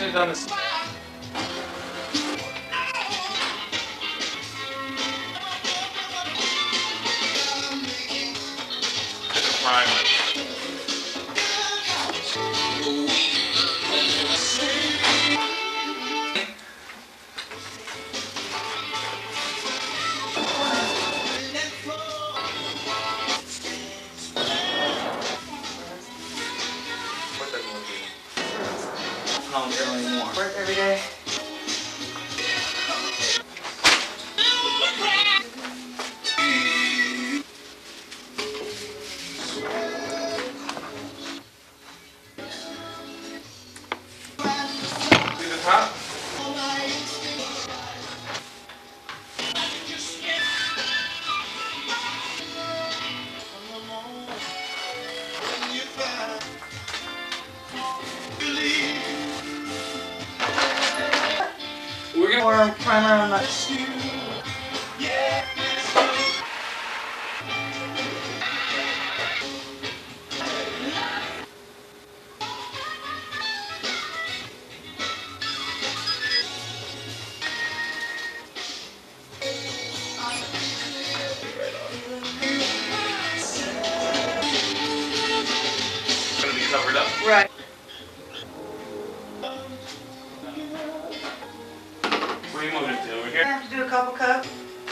should have done this. Primer. Home anymore. Work every day. See the top? We're gonna Or primer on that. gonna be covered up. Right. Where are you moving to? Over I here? have to do a couple cups.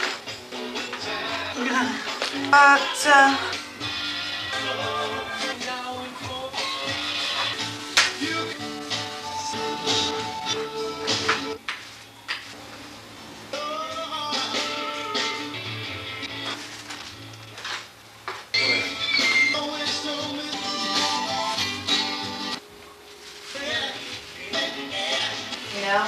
You know?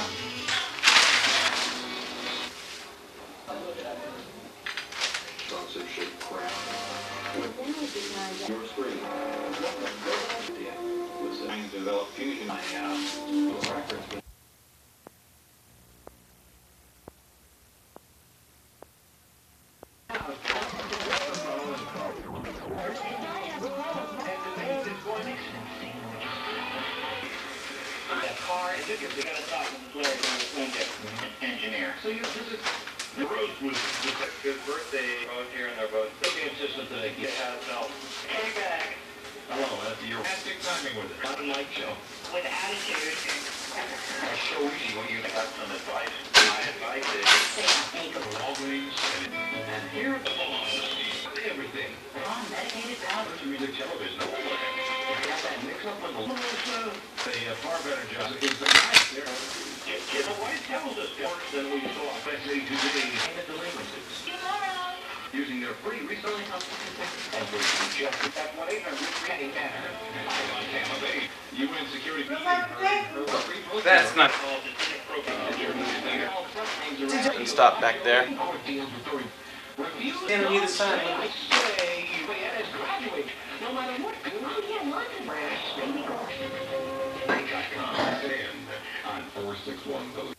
Sponsorship crown. Your screen. Was trying to develop fusion records. You gotta talk to the player engineer. So the Rose was a good birthday both here and they're both cooking assistant that they had help. Hey back. Hello, that's your fantastic timing with it. Not a night show. With attitude. It's so easy when you got some advice. My advice is Walgreens and here it belongs. Everything. Medicated powder. Music television. Got that mix up with a far better job. It's the nice there. The White tells us worse than we saw, especially today. Payment delinquencies. Tomorrow. Using their free reselling and we suggest that 1-800-Penny Banner. On Tampa Bay. UN Security. That's not. Did Stop back there. Interview the sun. No matter what. On 461.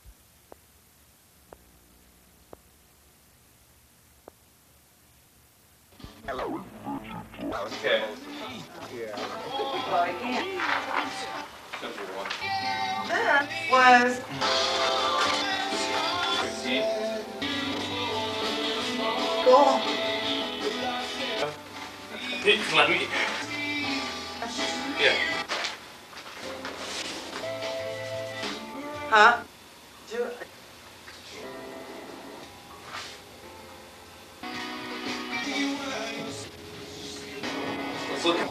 Hello. Okay. Well, I can't. Simple one. That was 15. cool. Let me. Yeah. Huh? Do it. Let's look at.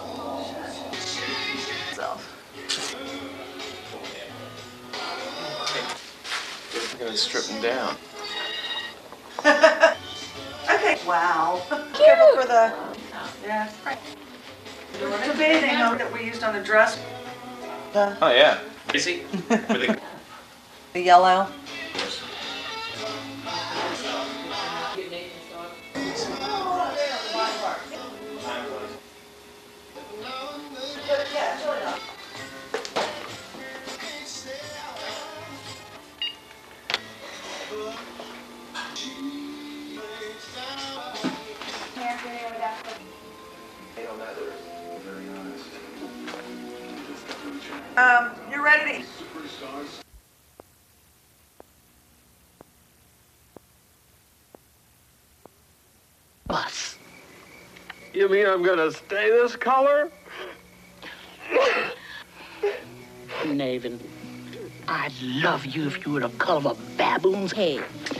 We're gonna strip them down. Okay. Wow. Careful for the. Yeah. The bathing helmet that we used on the dress. Oh yeah. Easy. With The yellow. You're ready to... Bus. You mean I'm gonna stay this color? Navin, I'd love you if you were the color of a baboon's head.